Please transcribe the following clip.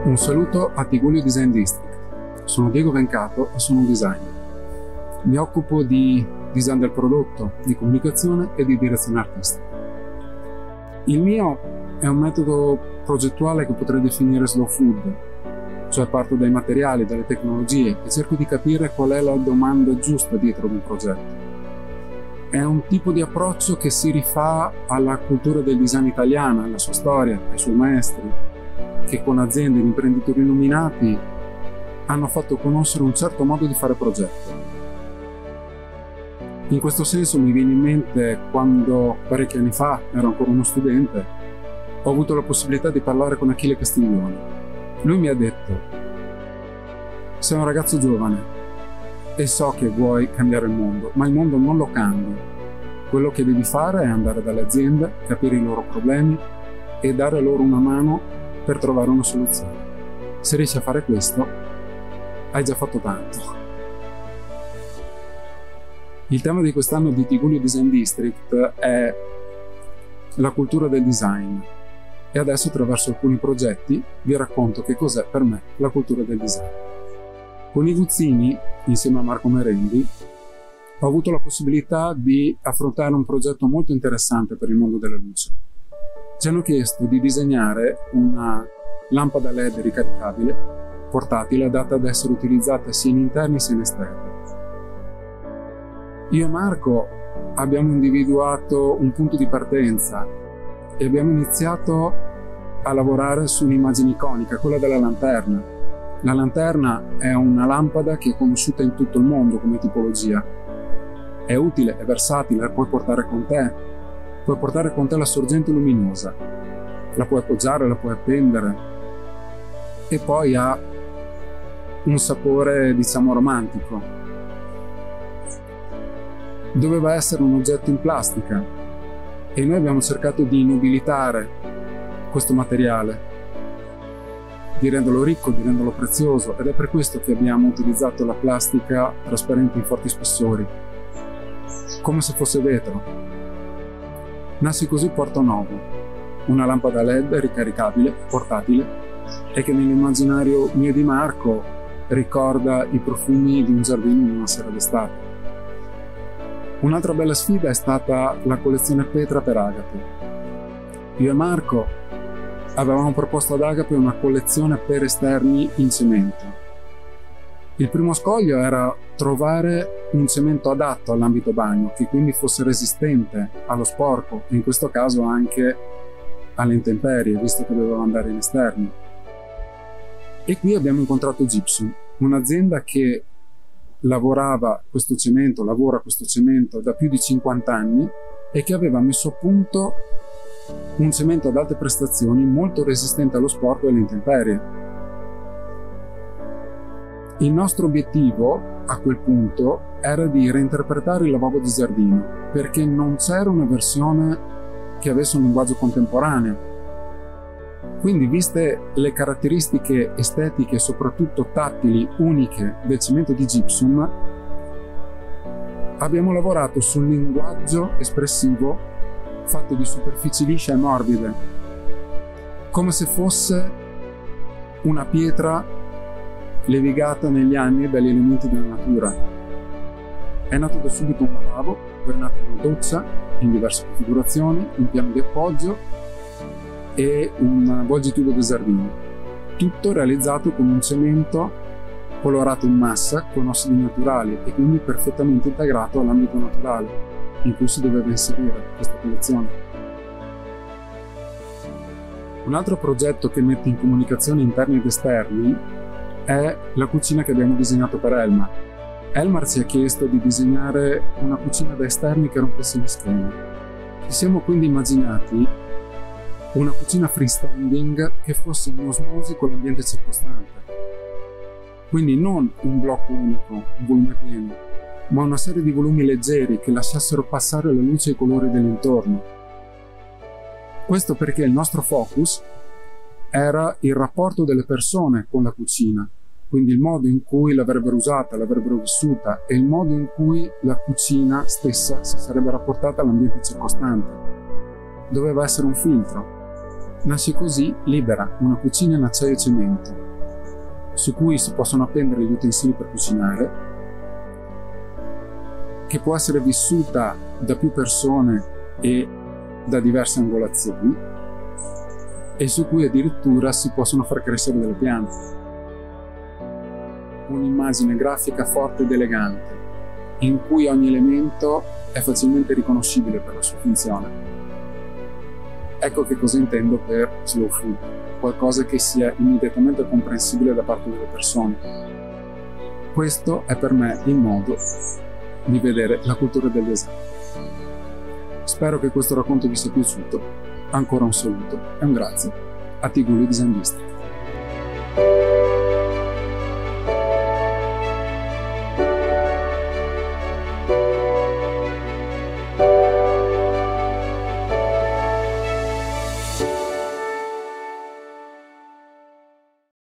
Un saluto a Tigullio Design District. Sono Diego Vencato e sono un designer. Mi occupo di design del prodotto, di comunicazione e di direzione artistica. Il mio è un metodo progettuale che potrei definire slow food, cioè parto dai materiali, dalle tecnologie e cerco di capire qual è la domanda giusta dietro ad un progetto. È un tipo di approccio che si rifà alla cultura del design italiana, alla sua storia, ai suoi maestri, che con aziende ed imprenditori illuminati hanno fatto conoscere un certo modo di fare progetto. In questo senso mi viene in mente quando parecchi anni fa, ero ancora uno studente, ho avuto la possibilità di parlare con Achille Castiglione. Lui mi ha detto: sei un ragazzo giovane e so che vuoi cambiare il mondo, ma il mondo non lo cambi. Quello che devi fare è andare dalle aziende, capire i loro problemi e dare loro una mano per trovare una soluzione. Se riesci a fare questo, hai già fatto tanto. Il tema di quest'anno di Tigullio Design District è la cultura del design e adesso, attraverso alcuni progetti, vi racconto che cos'è per me la cultura del design. Con i Guzzini, insieme a Marco Merendi, ho avuto la possibilità di affrontare un progetto molto interessante per il mondo della luce. Ci hanno chiesto di disegnare una lampada LED ricaricabile, portatile, adatta ad essere utilizzata sia in interni sia in esterni. Io e Marco abbiamo individuato un punto di partenza e abbiamo iniziato a lavorare su un'immagine iconica, quella della lanterna. La lanterna è una lampada che è conosciuta in tutto il mondo come tipologia. È utile, è versatile, la puoi portare con te. Puoi portare con te la sorgente luminosa. La puoi appoggiare, la puoi appendere. E poi ha un sapore, diciamo, romantico. Doveva essere un oggetto in plastica e noi abbiamo cercato di nobilitare questo materiale, di renderlo ricco, di renderlo prezioso, ed è per questo che abbiamo utilizzato la plastica trasparente in forti spessori, come se fosse vetro. Nasce così Porto Novo, una lampada LED ricaricabile, portatile, e che nell'immaginario mio e di Marco ricorda i profumi di un giardino in una sera d'estate. Un'altra bella sfida è stata la collezione Petra per Agape. Io e Marco avevamo proposto ad Agape una collezione per esterni in cemento. Il primo scoglio era trovare un cemento adatto all'ambito bagno, che quindi fosse resistente allo sporco e in questo caso anche alle intemperie, visto che doveva andare in esterni. E qui abbiamo incontrato Gypsum, un'azienda che lavora questo cemento da più di 50 anni e che aveva messo a punto un cemento ad alte prestazioni molto resistente allo sporco e alle intemperie. Il nostro obiettivo a quel punto era di reinterpretare il lavabo di giardino, perché non c'era una versione che avesse un linguaggio contemporaneo. Quindi, viste le caratteristiche estetiche e soprattutto tattili uniche del cemento di Gypsum, abbiamo lavorato sul linguaggio espressivo fatto di superfici lisce e morbide, come se fosse una pietra levigata negli anni dagli elementi della natura. È nato da subito un lavabo, poi è nata una doccia in diverse configurazioni, un piano di appoggio e un volgitubo del giardino. Tutto realizzato con un cemento colorato in massa con ossidi naturali e quindi perfettamente integrato all'ambito naturale in cui si doveva inserire questa collezione. Un altro progetto che mette in comunicazione interni ed esterni è la cucina che abbiamo disegnato per Elmar. Elmar ci ha chiesto di disegnare una cucina da esterni che rompesse gli schemi. Ci siamo quindi immaginati una cucina freestanding che fosse in osmosi con l'ambiente circostante. Quindi non un blocco unico, un volume pieno, ma una serie di volumi leggeri che lasciassero passare la luce e i colori dell'intorno. Questo perché il nostro focus era il rapporto delle persone con la cucina, quindi il modo in cui l'avrebbero usata, l'avrebbero vissuta e il modo in cui la cucina stessa si sarebbe rapportata all'ambiente circostante. Doveva essere un filtro. Nasce così Libera, una cucina in acciaio e cemento, su cui si possono appendere gli utensili per cucinare, che può essere vissuta da più persone e da diverse angolazioni, e su cui addirittura si possono far crescere delle piante. Un'immagine grafica forte ed elegante, in cui ogni elemento è facilmente riconoscibile per la sua funzione. Ecco che cosa intendo per slow food, qualcosa che sia immediatamente comprensibile da parte delle persone. Questo è per me il modo di vedere la cultura del design. Spero che questo racconto vi sia piaciuto. Ancora un saluto e un grazie a Tigulio Design District.